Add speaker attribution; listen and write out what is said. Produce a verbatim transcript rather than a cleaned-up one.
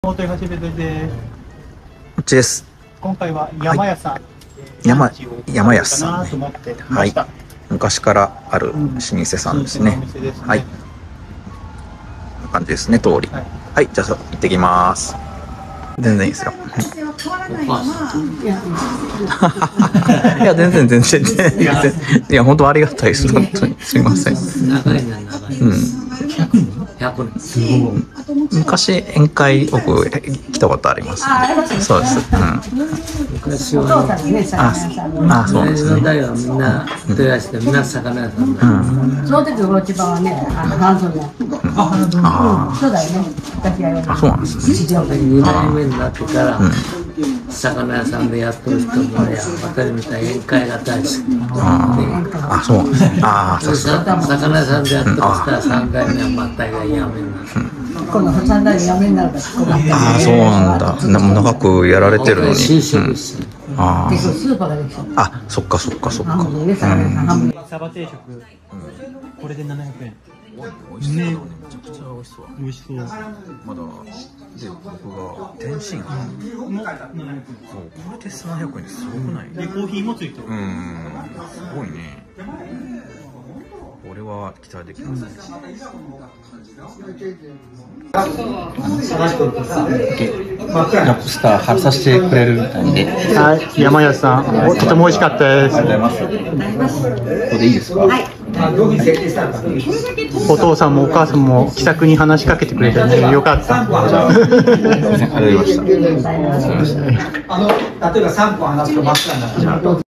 Speaker 1: 元井はじめでです。
Speaker 2: こっちです。
Speaker 1: 今回は山屋さん、はい、
Speaker 2: 山山屋さん、ね、はい。昔からある老舗さんですね。うん、ですねはい。こんな感じですね、通り。はい、はい、じゃあ行ってきます。全然いいですよ。いや全然全然全然いや本当ありがたいです本当にすみません。長いな長い。うん。ひゃくねん。すごい。昔宴会僕来たことあります。そうです。うん。昔はああそうなんですね。代はみんな手出してみんな魚屋さんだ。その時魚市場はね半分の。ああそうだよね。あそうなんですね。に代目になってから。魚屋さんでやってる人もね、私みたいに宴会が大好き。あ、そうなんですね。ああ、さすが。魚屋さんでやってる人は三代目はまったいがやめになる。今度三代目やめになるから。ああ、そうなんだ。長くやられてるのに。ああ。あ、そっかそっかそっか。
Speaker 1: サバ定食。これでななひゃくえん。
Speaker 2: 美味しそう。めちゃくちゃ美味しそう。
Speaker 1: 美味しそう。まだ
Speaker 2: で僕が天津飯もななひゃくえん。そうこれでななひゃくえんですごくない？
Speaker 1: でコーヒーもついてる。
Speaker 2: うんすごいね。これは期待できますね。
Speaker 3: ラブスター貼させてくれるみたいで。
Speaker 1: はい、山屋さん、とても美味しかったです。ありがとうございます。
Speaker 3: ここでいいですか？はい。
Speaker 1: お父さんもお母さんも気さくに話しかけてくれてね、よかった。
Speaker 3: ありがとうございました。
Speaker 4: あの、例えばさんこ話すと真っ赤になっちゃう。